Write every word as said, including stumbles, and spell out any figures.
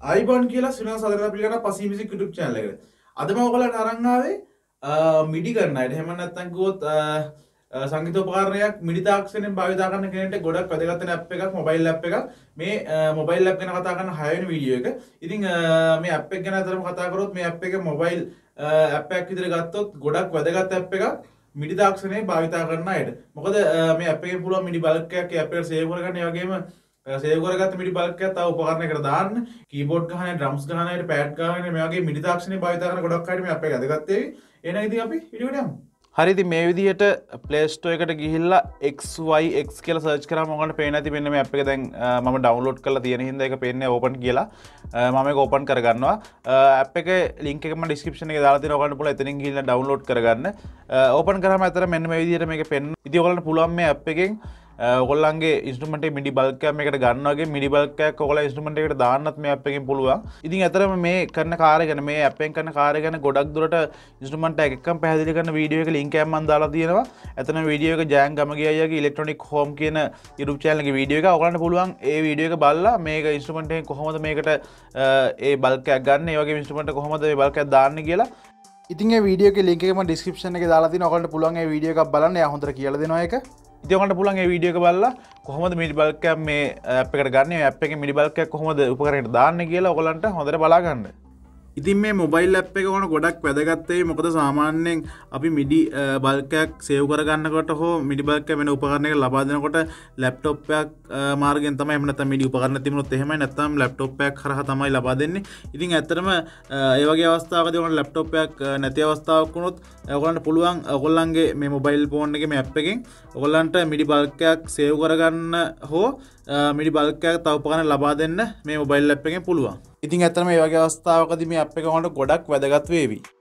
අයිබෝන් කියලා සිනහ සදරන පිළිගන්න පසී මියුසික් YouTube channel එකට. අද මම ඔයගොල්ලන්ට අරන් ආවේ මිඩි කරන අයට. එහෙම නැත්නම් කිව්වොත් සංගීතෝපකරණයක් මිඩි තාක්ෂණයෙන් භාවිත කරන කෙනෙක්ට ගොඩක් වැදගත් වෙන app එකක් මොබයිල් app එකක්. මේ මොබයිල් app ගැන කතා කරන හය වෙනි වීඩියෝ එක. ඉතින් මේ app එක ගැන අතරම කතා කරොත් මේ app එක මොබයිල් app එකක් විදිහට ගත්තොත් ගොඩක් වැදගත් app එකක්. මිඩි තාක්ෂණයෙන් භාවිත කරන අයට. මොකද මේ app එකෙන් පුළුවන් මිඩි බල්ක් එකක් ඒ app එකට සේව් කරගන්න. ඒ වගේම සේව් කරගත්ත මිඩි බල්ක් එකක් තව උපකරණයකට දාන්න, කීබෝඩ් ගහන, ඩ්‍රම්ස් ගහන අයට, පෑඩ් ගහන මේ වගේ මිඩි තාක්ෂණය භාවිත කරන ගොඩක් අයට මේ app එක වැදගත් වෙයි. එහෙනම් ඉතින් අපි වීඩියෝට යමු. හරි ඉතින් මේ විදිහට Play Store එකට ගිහිල්ලා X Y X කියලා සර්ච් කරාම ඔයගොල්ලන්ට පේන්නේ නැති මෙන්න මේ app එක දැන් මම download කරලා තියෙන හින්දා ඒක පේන්නේ open කියලා. මම ඒක open කරගන්නවා. app එකේ link එක මම description එකේ දාලා තියෙනවා. ඔයගොල්ලන්ට පුළුවන් එතනින් ගිහිල්ලා download කරගන්න. open කරාම අතර මෙන්න මේ විදිහට මේක පෙන්න. ඉතින් ඔයගොල්ලන්ට පුළුවන් මේ app එකෙන් ඔයගොල්ලන්ගේ ඉන්ස්ට්‍රුමන්ට් එකේ මිඩි බල්ක් එකක් මේකට ගන්න වගේ මිඩි බල්ක් එකක් ඔයගොල්ලෝ ඉන්ස්ට්‍රුමන්ට් එකට දාන්නත් මේ app එකෙන් පුළුවන්. ඉතින් අතරම මේ කරන කාර්ය ගැන මේ app එකෙන් කරන කාර්ය ගැන ගොඩක් දුරට ඉන්ස්ට්‍රුමන්ට් එක එකම පැහැදිලි කරන වීඩියෝ එක link එකක් මම දාලා තියෙනවා. එතන වීඩියෝ එක ජයන් ගමගේ අයියාගේ ඉලෙක්ට්‍රොනික් හෝම් කියන YouTube channel එකේ වීඩියෝ එක. ඔයගොල්ලන්ට පුළුවන් ඒ වීඩියෝ එක බලලා මේක ඉන්ස්ට්‍රුමන්ට් එකෙන් කොහොමද මේකට ඒ බල්ක් එකක් ගන්න, ඒ වගේම ඉන්ස්ට්‍රුමන්ට් එක කොහොමද මේ බල්ක් එකක් දාන්නේ කියලා. ඉතින් ඒ වීඩියෝ එකේ link එක මම description එකේ දාලා තියෙනවා. ඔයගොල්ලන්ට පුළුවන් ඒ වීඩියෝ එකක් බලන්න. එයා හොඳට කියලා දෙනවා ඒක. ඉතින් ඔයගොල්ලන්ට පුළුවන් මේ වීඩියෝ එක බලලා කොහොමද මිඩි බල්ක් එකක් මේ app එකට ගන්න, මේ app එකේ මිඩි බල්ක් එකක් කොහොමද උපකරණයට දාන්නේ කියලා ඔයගොල්ලන්ට හොඳට බලා ගන්න. ඉතින් මේ මොබයිල් app එක ඕන ගොඩක් වැදගත් වෙයි. මොකද සාමාන්‍යයෙන් අපි මිඩි බල්ක් එකක් සේව් කරගන්නකොට හෝ මිඩි බල්ක් එක වෙන උපකරණයකට ලබා දෙනකොට ලැප්ටොප් එකක් මාර්ගයෙන් තමයි, එහෙම නැත්නම් මිඩි උපකරණ තිබුණොත් එහෙමයි, නැත්නම් ලැප්ටොප් එකක් හරහා තමයි ලබා දෙන්නේ. ඉතින් ඇත්තටම ඒ වගේ අවස්ථාවකදී ඔයගොල්ලෝ ලැප්ටොප් එකක් නැති අවස්ථාවක් වුණොත් ඔයගොල්ලන්ට පුළුවන් ඔයගොල්ලන්ගේ මේ මොබයිල් ෆෝන් එකේ මේ app එකෙන් ඔයගොල්ලන්ට මිඩි බල්ක් එකක් සේව් කරගන්න හෝ මිඩි බල්ක් එකක් තව උපකරණ ලබා දෙන්න මේ මොබයිල් app එකෙන් පුළුවන්. ඉතින් ඇත්තටම මේ වගේ අවස්ථාවකදී මේ app එක ඔයාලට ගොඩක් වැදගත් වේවි.